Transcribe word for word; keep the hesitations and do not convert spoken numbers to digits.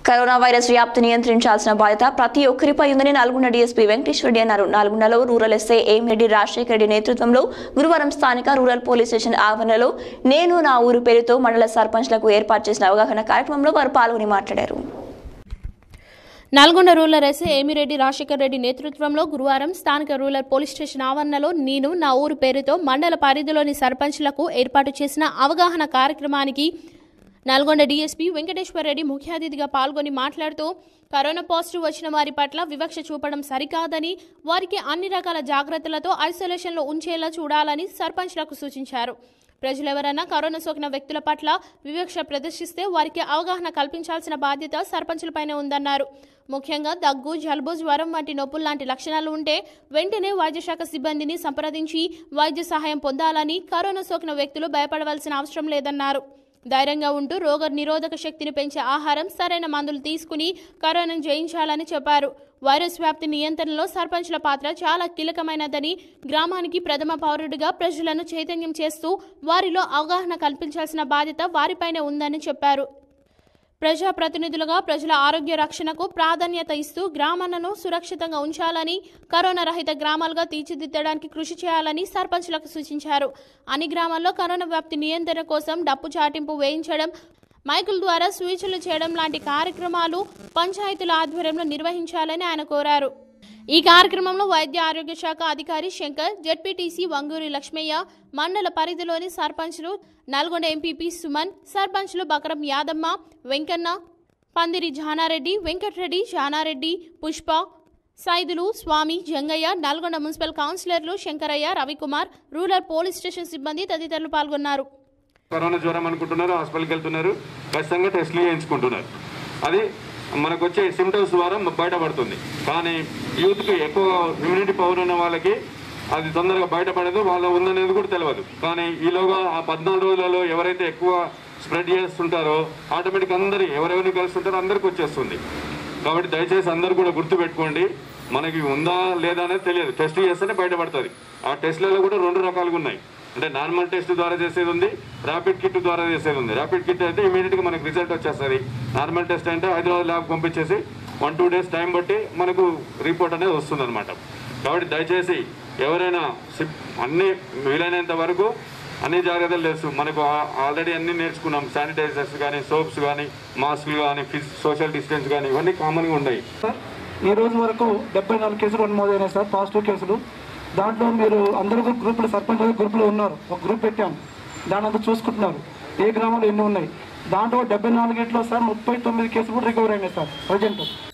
Corona virus వ్యాప్తి నియంత్రించాల్సిన బాధ్యత ప్రతి ఒక్కరిపై ఉందని నల్గొండ డీఎస్పీ వెంకటేశ్వర రెడ్డి అన్నారు. నల్గొండలో రూరల్ ఎస్ఐ ఏమిరెడ్డి రాజశేఖర రెడ్డి నేతృత్వంలో గురువారం స్థానిక రూరల్ పోలీస్ స్టేషన్ ఆవరణలో నేను నా ఊరు పేరుతో మండల సర్పంచ్లకు ఏర్పాటు చేసిన అవగాహన కార్యక్రమంలో వారు పాల్గొని మాట్లాడారు. నల్గొండ రూరల్ ఎస్ఐ ఏమిరెడ్డి రాజశేఖర రెడ్డి నేతృత్వంలో గురువారం స్థానిక రూరల్ పోలీస్ స్టేషన్ ఆవరణలో నేను నా ఊరు పేరుతో మండల పరిధిలోని సర్పంచ్లకు ఏర్పాటు చేసిన అవగాహన కార్యక్రమానికి నల్గొండ డీఎస్పీ వెంకటేశ్వర రెడ్డి ముఖ్య అతిథిగా పాల్గొని మాట్లాడుతూ కరోనా పాజిటివ్ వచ్చిన వారి పట్ల వివక్ష చూపడం సరికాదని, వారికి అన్ని రకాల జాగ్రత్తలతో ఐసోలేషన్లో ఉంచేలా చూడాలని సర్పంచ్లకు సూచించారు. ప్రజలెవరైనా కరోనా సోకిన వ్యక్తుల పట్ల వివక్ష ప్రదర్శిస్తే వారికి అవగాహన కల్పించాల్సిన బాధ్యత సర్పంచులపైనే ఉందన్నారు. ముఖ్యంగా దగ్గు, జలుబు, జ్వరం వంటి నొప్పులు లాంటి లక్షణాలు ఉంటే వెంటనే వైద్యశాఖ సిబ్బందిని సంప్రదించి వైద్య సహాయం పొందాలని, కరోనా సోకిన వ్యక్తులు భయపడవలసిన అవసరం లేదన్నారు. ధైర్యంగా ఉంటూ రోగ నిరోధక శక్తిని పెంచే ఆహారం, సరైన మందులు తీసుకుని కరోనాను జయించాలని చెప్పారు. వైరస్ వ్యాప్తి నియంత్రణలో సర్పంచ్ల పాత్ర చాలా కీలకమైనదని, గ్రామానికి ప్రథమ పౌరుడిగా ప్రజలను చైతన్యం చేస్తూ వారిలో అవగాహన కల్పించాల్సిన బాధ్యత వారిపైనే ఉందని చెప్పారు. ప్రజాప్రతినిధులుగా ప్రజల ఆరోగ్య రక్షణకు ప్రాధాన్యత ఇస్తూ గ్రామాలను సురక్షితంగా ఉంచాలని, కరోనా రహిత గ్రామాలుగా తీర్చిదిద్దడానికి కృషి చేయాలని సర్పంచ్లకు సూచించారు. అన్ని గ్రామాల్లో కరోనా వ్యాప్తి నియంత్రణ కోసం డప్పు చాటింపు వేయించడం, మైకుల ద్వారా సూచనలు చేయడం లాంటి కార్యక్రమాలు పంచాయతీల ఆధ్వర్యంలో నిర్వహించాలని ఆయన కోరారు. ఈ కార్యక్రమంలో వైద్య ఆరోగ్య శాఖ అధికారి శంకర్, జెడ్పీటీసీ వంగూరి లక్ష్మయ్య, మండల పరిధిలోని సర్పంచ్లు నల్గొండ ఎంపీపీ సుమన్, సర్పంచ్లు బకరం యాదమ్మ, వెంకన్న, పందిరి జానారెడ్డి, వెంకటరెడ్డి, జానారెడ్డి, పుష్ప, సైదులు, స్వామి, జంగయ్య, నల్గొండ మున్సిపల్ కౌన్సిలర్లు Shankaraiah, Ravikumar, rural police station సిబ్బంది తదితరులు పాల్గొన్నారు. కరోనా జ్వరం అనుకుంటున్నారు, హాస్పిటల్కి వెళ్తున్నారు, ఖచ్చితంగా టెస్టులు చేయించుకుంటున్నారు. అది మనకు వచ్చే సిమ్టమ్స్ ద్వారా బయటపడుతుంది. కానీ యూత్కి ఎక్కువ ఇమ్యూనిటీ పవర్ ఉన్న వాళ్ళకి అది తొందరగా బయటపడదు, వాళ్ళ ఉందనేది కూడా తెలియదు. కానీ ఈలోగా ఆ పద్నాలుగు రోజులలో ఎవరైతే ఎక్కువ స్ప్రెడ్ చేస్తుంటారో ఆటోమేటిక్ అందరి ఎవరెవరిని కలుస్తుంటారో అందరికి వచ్చేస్తుంది. కాబట్టి దయచేసి అందరూ కూడా గుర్తుపెట్టుకోండి, మనకి ఉందా లేదా అనేది తెలియదు, టెస్ట్ చేస్తేనే బయటపడుతుంది. ఆ టెస్ట్లలో కూడా రెండు రకాలుగా ఉన్నాయి. అంటే నార్మల్ టెస్ట్ ద్వారా చేసేది ఉంది, ర్యాపిడ్ కిట్ ద్వారా చేసేది ఉంది. ర్యాపిడ్ కిట్ అయితే ఇమీడియట్గా మనకు రిజల్ట్ వచ్చేస్తుంది. నార్మల్ టెస్ట్ అంటే హైదరాబాద్ ల్యాబ్ పంపించేసి వన్ టూ డేస్ టైం బట్టి మనకు రిపోర్ట్ అనేది వస్తుంది అనమాట. కాబట్టి దయచేసి ఎవరైనా అన్ని వీలైనంత వరకు అన్ని జాగ్రత్తలు తెలుసు, మనకు ఆల్రెడీ అన్నీ నేర్చుకున్నాం. శానిటైజర్స్ కానీ, సోప్స్ కానీ, మాస్కులు కానీ, ఫిజ్ సోషల్ డిస్టెన్స్ కానీ ఇవన్నీ కామన్గా ఉన్నాయి. సార్ ఈ రోజు వరకు డెబ్బై నాలుగు కేసులు నమోదైనాయి సార్, పాజిటివ్ కేసులు. దాంట్లో మీరు అందరూ గ్రూపులు, సర్పంచ్ గ్రూపులో ఉన్నారు, ఒక గ్రూప్ పెట్టాం, దాని అంతా చూసుకుంటున్నారు ఏ గ్రామాలు ఎన్ని ఉన్నాయి. దాంట్లో డెబ్బై నాలుగిట్లో సార్ ముప్పై తొమ్మిది కేసులు కూడా రికవర్ అయినాయి సార్ ప్రజెంట్.